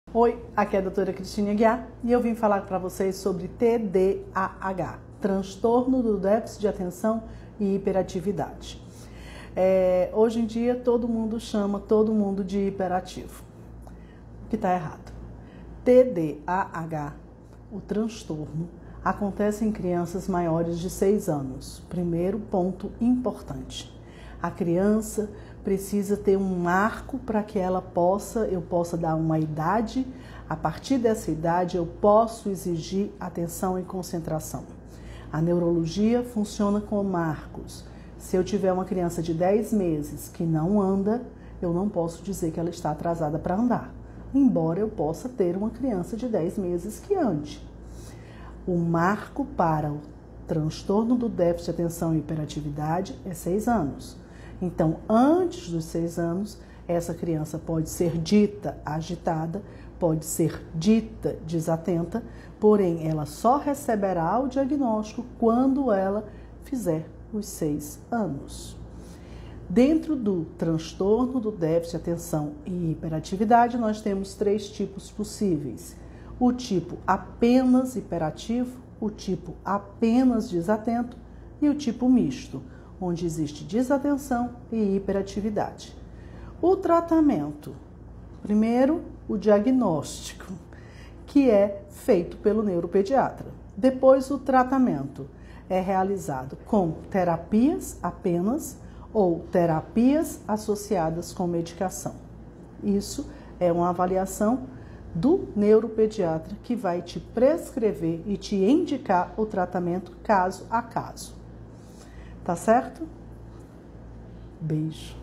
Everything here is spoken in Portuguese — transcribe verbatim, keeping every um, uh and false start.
Oi, aqui é a doutora Cristina Aguiar e eu vim falar para vocês sobre T D A H, transtorno do déficit de atenção e hiperatividade. É, hoje em dia todo mundo chama todo mundo de hiperativo, o que está errado. T D A H, o transtorno, acontece em crianças maiores de seis anos. Primeiro ponto importante, a criança precisa ter um marco para que ela possa, eu possa dar uma idade, a partir dessa idade eu posso exigir atenção e concentração. A neurologia funciona com marcos. Se eu tiver uma criança de dez meses que não anda, eu não posso dizer que ela está atrasada para andar, embora eu possa ter uma criança de dez meses que ande. O marco para o transtorno do déficit de atenção e hiperatividade é seis anos. Então, antes dos seis anos, essa criança pode ser dita agitada, pode ser dita desatenta, porém, ela só receberá o diagnóstico quando ela fizer os seis anos. Dentro do transtorno do déficit de atenção e hiperatividade, nós temos três tipos possíveis. O tipo apenas hiperativo, o tipo apenas desatento e o tipo misto, onde existe desatenção e hiperatividade. O tratamento, primeiro o diagnóstico, que é feito pelo neuropediatra. Depois o tratamento é realizado com terapias apenas ou terapias associadas com medicação. Isso é uma avaliação do neuropediatra que vai te prescrever e te indicar o tratamento caso a caso. Tá certo? Beijo.